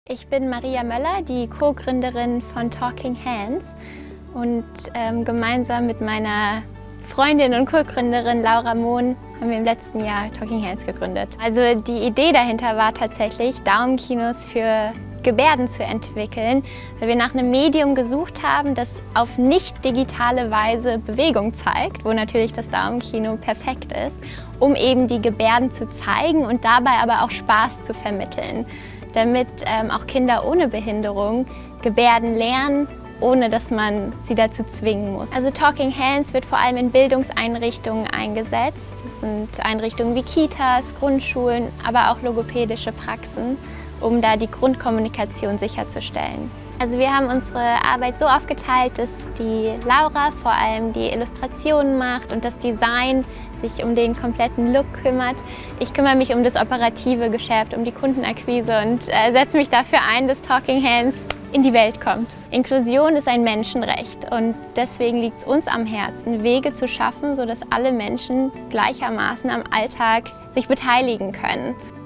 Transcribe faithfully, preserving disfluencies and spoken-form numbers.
Ich bin Maria Möller, die Co-Gründerin von Talking Hands und ähm, gemeinsam mit meiner Freundin und Co-Gründerin Laura Mohn haben wir im letzten Jahr Talking Hands gegründet. Also die Idee dahinter war tatsächlich, Daumenkinos für Gebärden zu entwickeln, weil wir nach einem Medium gesucht haben, das auf nicht digitale Weise Bewegung zeigt, wo natürlich das Daumenkino perfekt ist, um eben die Gebärden zu zeigen und dabei aber auch Spaß zu vermitteln, damit ähm, auch Kinder ohne Behinderung Gebärden lernen, ohne dass man sie dazu zwingen muss. Also Talking Hands wird vor allem in Bildungseinrichtungen eingesetzt. Das sind Einrichtungen wie Kitas, Grundschulen, aber auch logopädische Praxen, um da die Grundkommunikation sicherzustellen. Also wir haben unsere Arbeit so aufgeteilt, dass die Laura vor allem die Illustrationen macht und das Design sich um den kompletten Look kümmert. Ich kümmere mich um das operative Geschäft, um die Kundenakquise und äh, setze mich dafür ein, dass Talking Hands in die Welt kommt. Inklusion ist ein Menschenrecht und deswegen liegt es uns am Herzen, Wege zu schaffen, sodass alle Menschen gleichermaßen am Alltag sich beteiligen können.